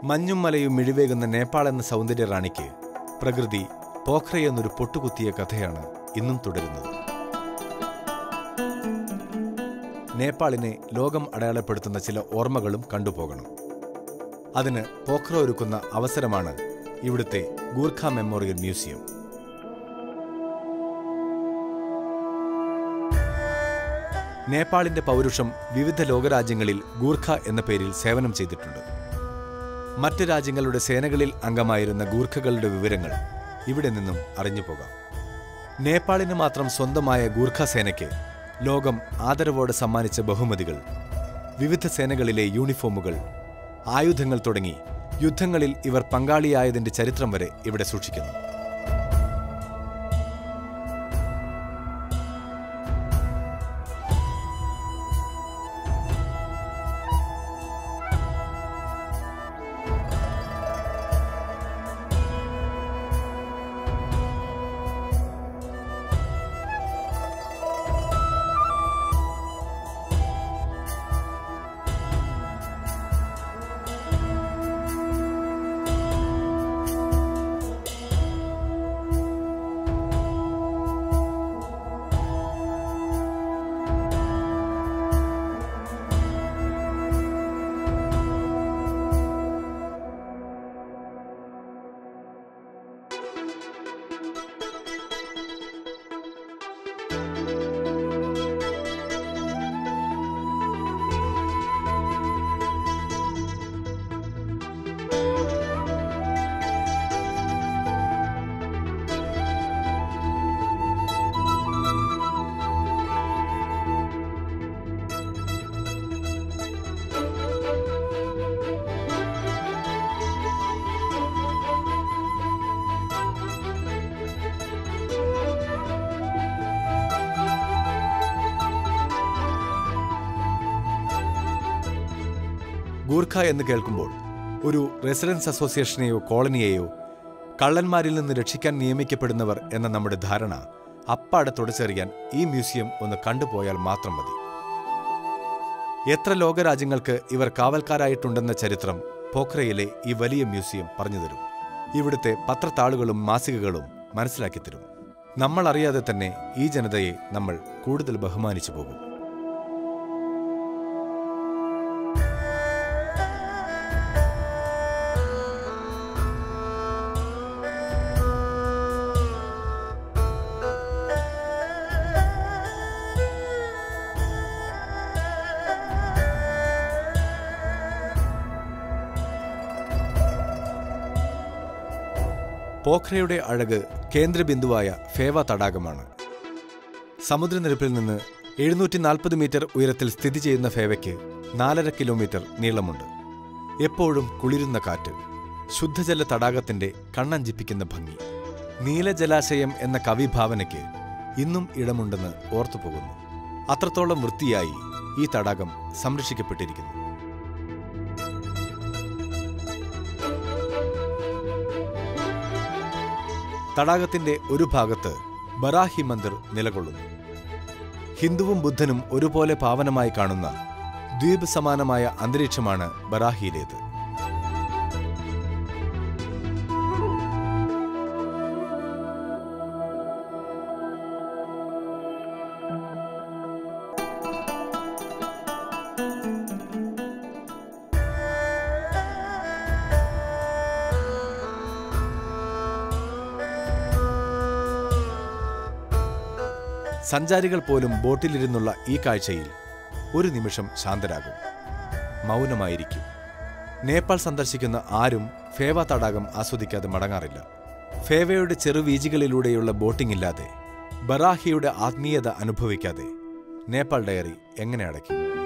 മഞ്ഞും മലയും മിഴിവേകുന്ന നേപ്പാൾ എന്ന സൗന്ദര്യ റാണിക്ക് പ്രകൃതി പോഖ്ര എന്നൊരു പൊട്ടുകുത്തിയ കഥയാണ് ഇന്നും തുടരുന്നത്. നേപ്പാളിനെ ലോകം അടയാളപ്പെടുത്തുന്ന ചില ഓർമ്മകളും കണ്ടുപോകണം. അതിന് പോഖ്ര ഒരുക്കുന്ന അവസരമാണ് ഇവിടുത്തെ ഗൂർഖ മെമ്മോറിയൽ മ്യൂസിയം. നേപ്പാളിന്റെ പൗരുഷം വിവിധ ലോകരാജ്യങ്ങളിൽ ഗൂർഖ എന്ന പേരിൽ സേവനം ചെയ്തിട്ടുണ്ട്. മറ്റ് രാജ്യങ്ങളുടെ സേനകളിൽ അംഗമായിരുന്ന ഗൂർഖകളുടെ വിവരങ്ങൾ ഇവിടെ നിന്നും അറിഞ്ഞുപോകാം. നേപ്പാളിന് മാത്രം സ്വന്തമായ ഗൂർഖ സേനയ്ക്ക് ലോകം ആദരവോടെ സമ്മാനിച്ച ബഹുമതികൾ, വിവിധ സേനകളിലെ യൂണിഫോമുകൾ, ആയുധങ്ങൾ തുടങ്ങി യുദ്ധങ്ങളിൽ ഇവർ പങ്കാളിയായതിന്റെ ചരിത്രം വരെ ഇവിടെ സൂക്ഷിക്കുന്നു. ഗൂർഖ എന്ന് കേൾക്കുമ്പോൾ ഒരു റെസിഡൻസ് അസോസിയേഷനെയോ കോളനിയെയോ കള്ളന്മാരിൽ നിന്ന് രക്ഷിക്കാൻ നിയമിക്കപ്പെടുന്നവർ എന്ന നമ്മുടെ ധാരണ അപ്പാടെ തുടച്ചെറിയാൻ ഈ മ്യൂസിയം ഒന്ന് കണ്ടുപോയാൽ മാത്രം മതി. എത്ര ലോകരാജ്യങ്ങൾക്ക് ഇവർ കാവൽക്കാരായിട്ടുണ്ടെന്ന ചരിത്രം പോഖ്രയിലെ ഈ വലിയ മ്യൂസിയം പറഞ്ഞുതരും. ഇവിടുത്തെ പത്രത്താളുകളും മാസികകളും മനസ്സിലാക്കിത്തരും. നമ്മൾ അറിയാതെ തന്നെ ഈ ജനതയെ നമ്മൾ കൂടുതൽ ബഹുമാനിച്ചു പോകും. പോഖ്രയുടെ അഴക് കേന്ദ്രബിന്ദുവായ ഫേവ തടാകമാണ്. സമുദ്രനിരപ്പിൽ നിന്ന് 740 മീറ്റർ ഉയരത്തിൽ സ്ഥിതി ചെയ്യുന്ന ഫേവയ്ക്ക് 4.5 കിലോമീറ്റർ നീളമുണ്ട്. എപ്പോഴും കുളിരുന്ന കാറ്റ്, ശുദ്ധജല തടാകത്തിന്റെ കണ്ണഞ്ചിപ്പിക്കുന്ന ഭംഗി, നീലജലാശയം എന്ന കവിഭാവനയ്ക്ക് ഇന്നും ഇടമുണ്ടെന്ന് ഓർത്തുപോകുന്നു. അത്രത്തോളം വൃത്തിയായി ഈ തടാകം സംരക്ഷിക്കപ്പെട്ടിരിക്കുന്നു. തടാകത്തിന്റെ ഒരു ഭാഗത്ത് ബറാഹി മന്ദിർ നിലകൊള്ളുന്നു. ഹിന്ദുവും ബുദ്ധനും ഒരുപോലെ പാവനമായി കാണുന്ന ദ്വീപ് സമാനമായ അന്തരീക്ഷമാണ് ബറാഹിയിലേത്. സഞ്ചാരികൾ പോലും ബോട്ടിലിരുന്നുള്ള ഈ കാഴ്ചയിൽ ഒരു നിമിഷം ശാന്തരാകും, മൗനമായിരിക്കും. നേപ്പാൾ സന്ദർശിക്കുന്ന ആരും ഫേവ തടാകം ആസ്വദിക്കാതെ മടങ്ങാറില്ല. ഫേവയുടെ ചെറുവീജികളിലൂടെയുള്ള ബോട്ടിംഗ് ഇല്ലാതെ, ബറാഹിയുടെ ആത്മീയത അനുഭവിക്കാതെ നേപ്പാൾ ഡയറി എങ്ങനെ അടയ്ക്കും?